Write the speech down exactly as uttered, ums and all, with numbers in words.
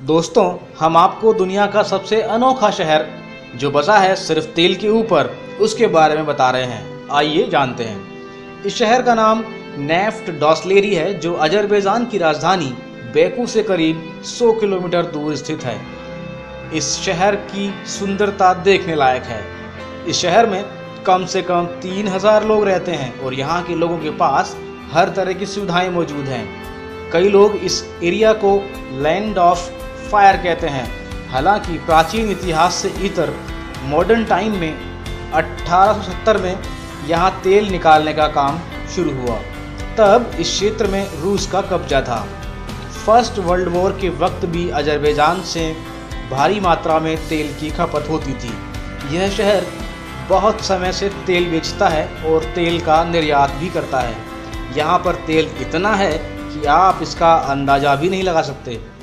दोस्तों, हम आपको दुनिया का सबसे अनोखा शहर जो बसा है सिर्फ तेल के ऊपर, उसके बारे में बता रहे हैं। आइए जानते हैं। इस शहर का नाम नेफ्ट डॉसलेरी है, जो अजरबैजान की राजधानी बैकू से करीब सौ किलोमीटर दूर स्थित है। इस शहर की सुंदरता देखने लायक है। इस शहर में कम से कम तीन हजार लोग रहते हैं और यहाँ के लोगों के पास हर तरह की सुविधाएं मौजूद हैं। कई लोग इस एरिया को लैंड ऑफ फायर कहते हैं। हालांकि प्राचीन इतिहास से इतर मॉडर्न टाइम में अठारह सौ सत्तर में यहाँ तेल निकालने का काम शुरू हुआ। तब इस क्षेत्र में रूस का कब्जा था। फर्स्ट वर्ल्ड वॉर के वक्त भी अजरबैजान से भारी मात्रा में तेल की खपत होती थी। यह शहर बहुत समय से तेल बेचता है और तेल का निर्यात भी करता है। यहाँ पर तेल इतना है कि आप इसका अंदाज़ा भी नहीं लगा सकते।